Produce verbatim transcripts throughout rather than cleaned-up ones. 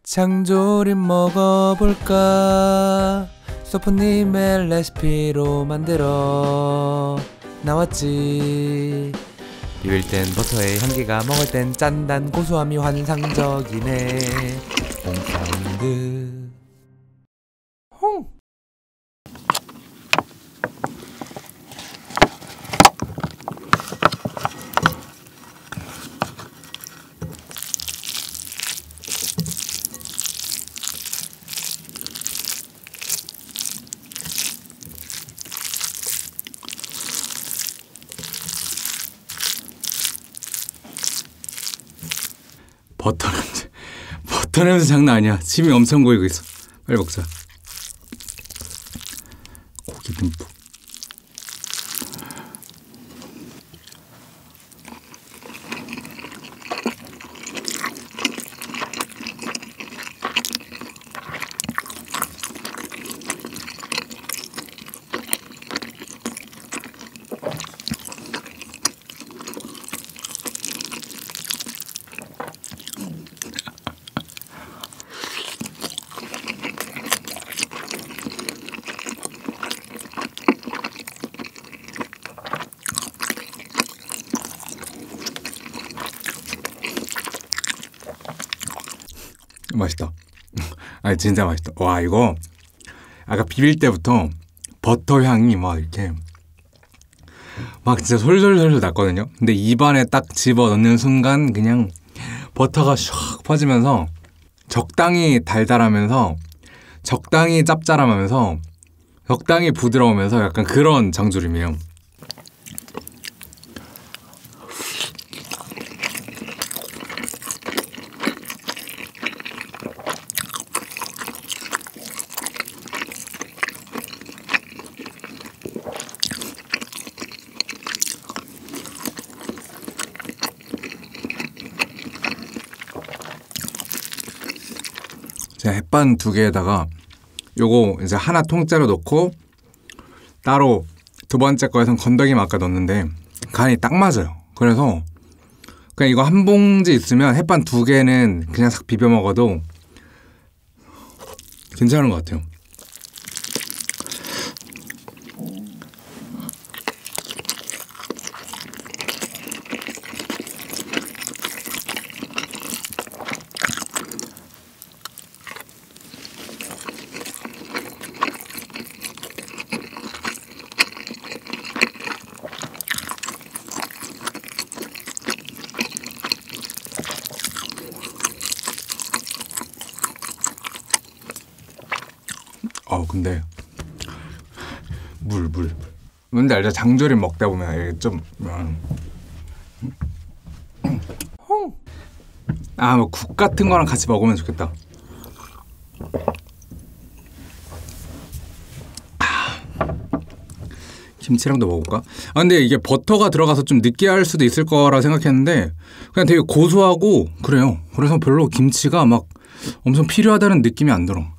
장조림 먹어볼까? 소프님의 레시피로 만들어 나왔지. 비빌 땐 버터의 향기가, 먹을 땐 짠단 고소함이 환상적이네. 홍사운드 홍. 버터 냄새, 버터 냄새 장난 아니야. 침이 엄청 고이고 있어. 빨리 먹자. 고기 듬뿍. 맛있다. 아니 진짜 맛있다. 와, 이거 아까 비빌 때부터 버터 향이 막 이렇게 막 진짜 솔솔솔솔 났거든요. 근데 입안에 딱 집어넣는 순간 그냥 버터가 샥 퍼지면서 적당히 달달하면서 적당히 짭짤하면서 적당히 부드러우면서 약간 그런 장조림이에요. 제가 햇반 두 개에다가 요거 이제 하나 통째로 넣고 따로 두 번째 거에선 건더기 아까 넣었는데 간이 딱 맞아요. 그래서 그냥 이거 한 봉지 있으면 햇반 두 개는 그냥 싹 비벼 먹어도 괜찮은 것 같아요. 어 근데 물 물. 뭔지 알죠? 장조림 먹다 보면 이게 좀 아 뭐 국 같은 거랑 같이 먹으면 좋겠다. 아, 김치랑도 먹을까? 아 근데 이게 버터가 들어가서 좀 느끼할 수도 있을 거라 생각했는데 그냥 되게 고소하고 그래요. 그래서 별로 김치가 막 엄청 필요하다는 느낌이 안 들어.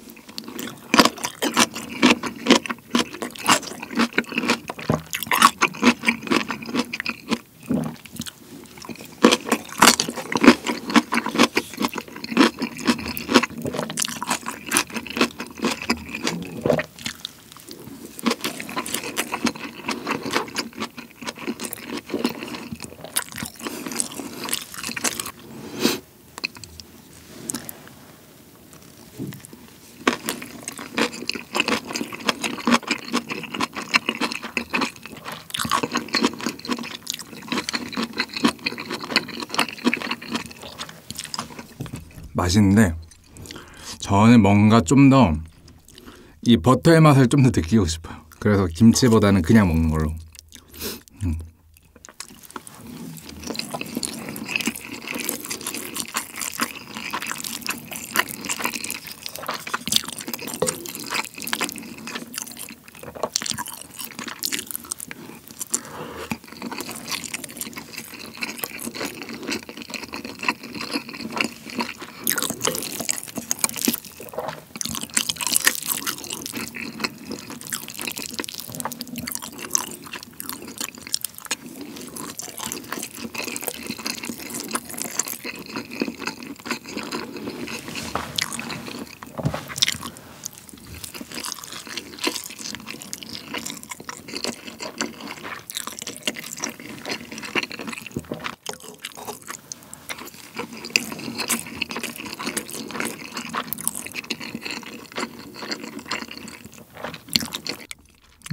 맛있는데 저는 뭔가 좀 더 이 버터의 맛을 좀 더 느끼고 싶어요. 그래서 김치보다는 그냥 먹는 걸로. 음.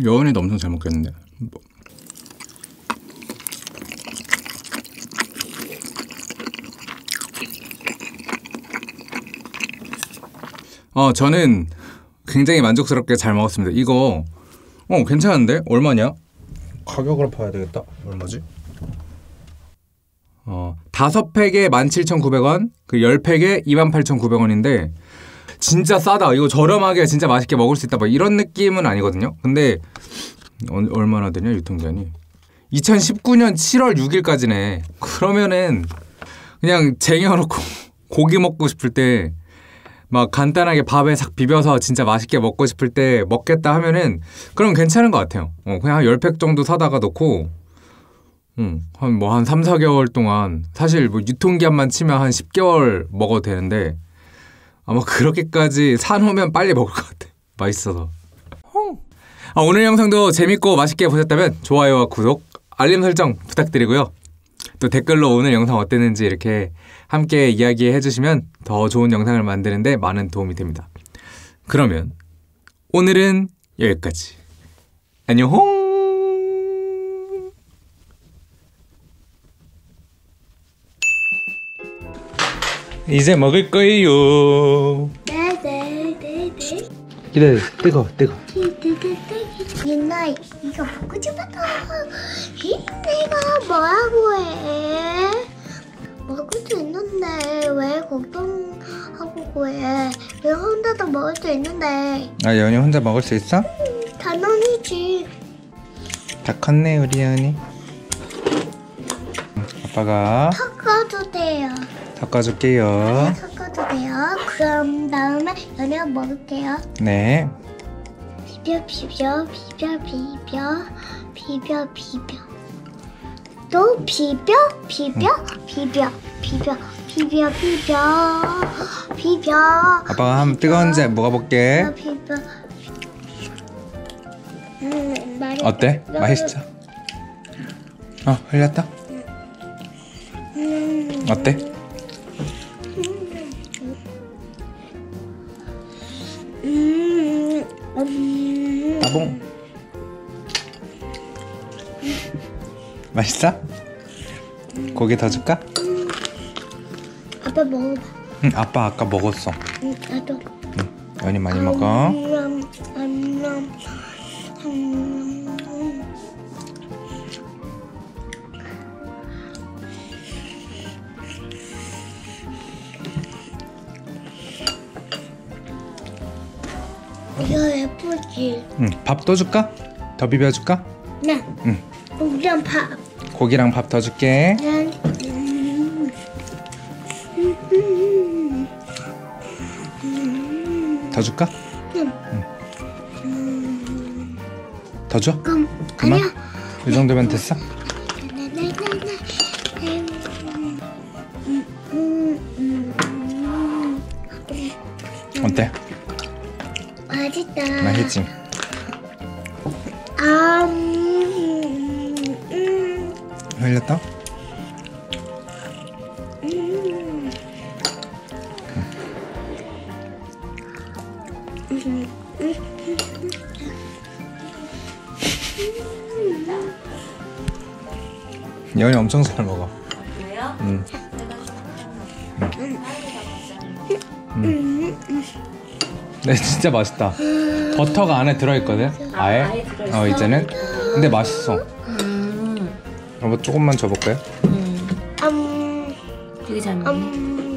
여운이도 엄청 잘 먹겠는데. 뭐. 어 저는 굉장히 만족스럽게 잘 먹었습니다. 이거 어 괜찮은데? 얼마냐? 가격으로 봐야 되겠다. 얼마지? 어 다섯 팩에 만 칠천구백 원, 그 열 팩에 이만 팔천구백 원인데 진짜 싸다. 이거 저렴하게 진짜 맛있게 먹을 수 있다. 뭐 이런 느낌은 아니거든요. 근데 어, 얼마나 되냐 유통기한이? 이천십구 년 칠월 육 일까지네. 그러면은 그냥 쟁여놓고 고기 먹고 싶을 때 막 간단하게 밥에 싹 비벼서 진짜 맛있게 먹고 싶을 때 먹겠다 하면은 그럼 괜찮은 것 같아요. 어, 그냥 한 열 팩 정도 사다가 놓고 음, 한 뭐 한 삼, 사 개월 동안 사실 뭐 유통기한만 치면 한 십 개월 먹어도 되는데 아마 그렇게까지 사놓으면 빨리 먹을 것 같아. 맛있어서. 아, 오늘 영상도 재밌고 맛있게 보셨다면 좋아요와 구독, 알림 설정 부탁드리고요. 또 댓글로 오늘 영상 어땠는지 이렇게 함께 이야기해 주시면 더 좋은 영상을 만드는데 많은 도움이 됩니다. 그러면 오늘은 여기까지. 안녕. 이제 먹을 거예요. 네네네네. 기다려. 뜨거, 뜨거. 윤나 이거 먹고 싶었다. 내가 뭐라고 해? 먹을 수 있는데 왜 걱정하고 해? 내가 혼자도 먹을 수 있는데. 아, 연이 혼자 먹을 수 있어? 당연히지. 다 컸네, 우리 연이. 아빠가 섞어도 돼요. 섞어줄게요. 섞어도 돼요. 그럼 다음에 연애가 먹을게요. 네. 비벼 비벼 비벼 비벼 비벼 비벼 또 비벼 비벼 비벼 비벼 비벼 비벼 비벼. 아빠가 한번 뜨거운지 먹어볼게. 비벼. 음, 맛있다. 어때? 맛있죠? 어, 흘렸다? 음. 어때? 음. 음. 따봉. 맛있어? 고기 더 줄까? 아빠 먹어봐. 응, 아빠 아까 먹었어. 응, 나도. 응, 연이 많이 먹어. 음, 음, 음, 음. 이거 예쁘지? 응, 밥 더 줄까? 더 비벼줄까? 네. 응. 고기랑 밥. 고기랑 밥 더 줄게. 네. 음. 음. 음. 더 줄까? 응. 응. 더 줘? 그럼 그만? 아니야. 이 정도면 됐어? 어때? 맛있다. 맛있지? 아, 음, 음, 흘렸다? 음. 음. 연이 엄청 잘 먹어. 그래요? 응. 음. 네, 진짜 맛있다. 버터가 안에 들어있거든? 아예? 아예 들어있어? 어, 이제는? 근데 맛있어. 음, 여보, 조금만 줘볼까요? 음, 음, 되게 잘 먹네. 음.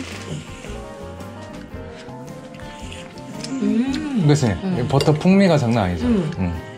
음, 그치? 버터 풍미가 장난 아니지? 음. 응.